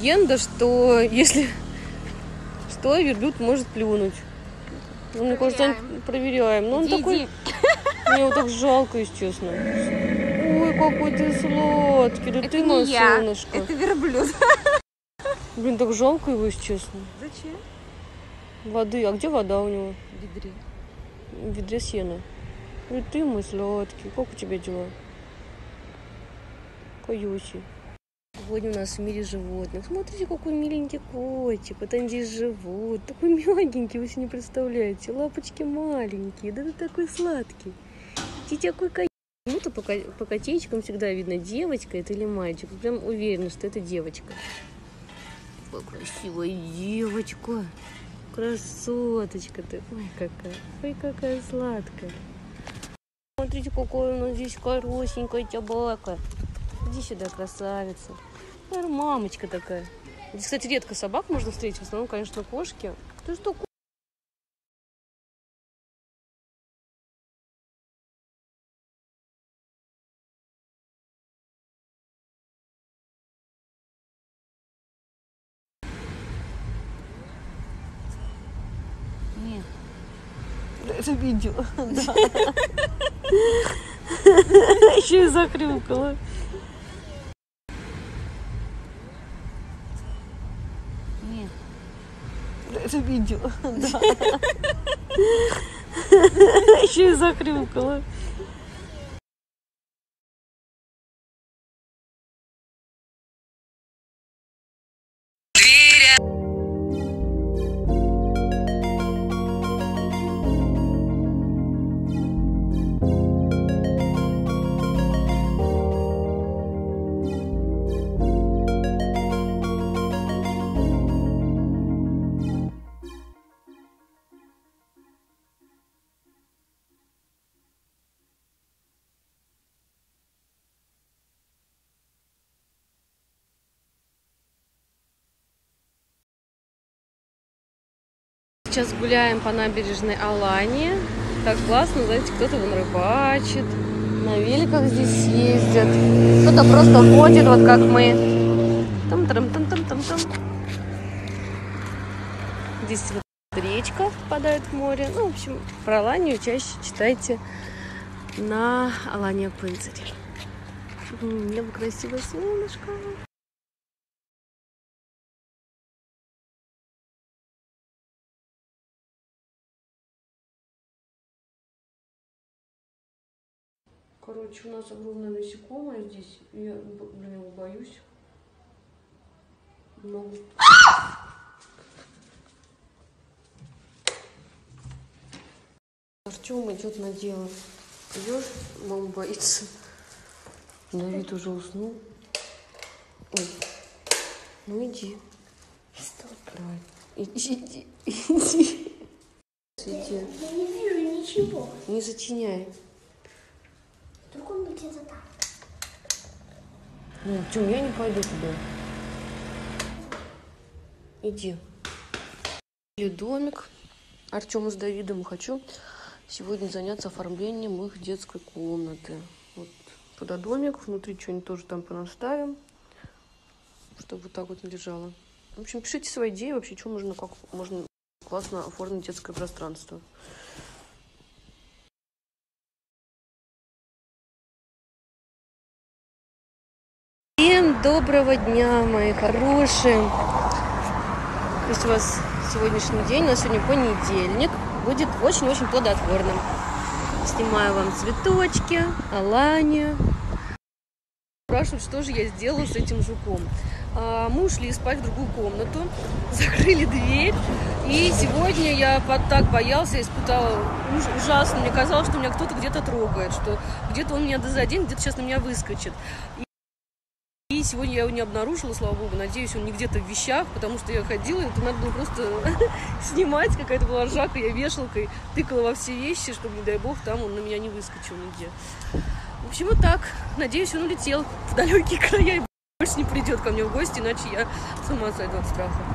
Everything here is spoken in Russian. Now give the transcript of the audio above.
легенда, что если что, верблюд может плюнуть. Ну, мне кажется, он проверяем. Но он такой... Мне его так жалко, если честно. Ой, какой ты сладкий. Да ты мое солнышко. Это верблюд. Блин, так жалко его, если честно. Зачем? Воды. А где вода у него? В ведре. В ведре сена. И ты мой сладкий. Как у тебя дела? Каюси. Сегодня у нас в мире животных. Смотрите, какой миленький котик. Вот они здесь живут. Такой мягенький, вы себе не представляете. Лапочки маленькие. Да ты такой сладкий. Ты такой котик. Ну-то по котейчикам всегда видно, девочка это или мальчик. Прям уверена, что это девочка. Какая красивая девочка. Красоточка ты. Ой, какая. Ой, какая сладкая. Смотрите, какая у нас здесь хорошенькая собака. Иди сюда, красавица. Мамочка такая. Здесь, кстати, редко собак можно встретить. В основном, конечно, кошки. Ты что, Нет. это видео. Еще и захрюкала. Нет. Это видео. Еще и захрюкала. Сейчас гуляем по набережной Алании. Так классно, знаете, кто-то вон рыбачит, на великах здесь ездят, кто-то просто ходит, вот как мы. Там-там-там-там-там-там. Здесь вот речка впадает в море. Ну, в общем, про Аланию чаще читайте на Алания Пынцаре. Небо красивое, солнышко. Короче, у нас огромное насекомое здесь. Я, блин, его боюсь. Много. Артем идет на дело. Идешь, мама боится. Давид уже уснул. Ой, ну иди. Что? Давай. Иди. Иди. Я не вижу ничего. Не зачиняй. Вдруг он где-то там. Ну, Тём, я не пойду туда. Иди. И домик Артема с Давидом. Хочу сегодня заняться оформлением их детской комнаты. Вот туда домик, внутри что-нибудь тоже там понаставим, чтобы вот так вот не лежало. В общем, пишите свои идеи вообще, что можно, как можно классно оформить детское пространство. Всем доброго дня, мои хорошие. Пусть у вас сегодняшний день, у нас сегодня понедельник, будет очень-очень плодотворным. Снимаю вам цветочки, Алания. Спрашивают, что же я сделала с этим жуком. Мы ушли спать в другую комнату, закрыли дверь. И сегодня я так боялся, я испытала ужасно. Мне казалось, что меня кто-то где-то трогает, что где-то он меня заденет, где-то сейчас на меня выскочит. И сегодня я его не обнаружила, слава богу. Надеюсь, он не где-то в вещах, потому что я ходила, и это надо было просто снимать. Какая-то была ржака, я вешалкой тыкала во все вещи, чтобы, не дай бог, там он на меня не выскочил нигде. В общем, вот так. Надеюсь, он улетел в далекие края и больше не придет ко мне в гости, иначе я с ума сойду от страха.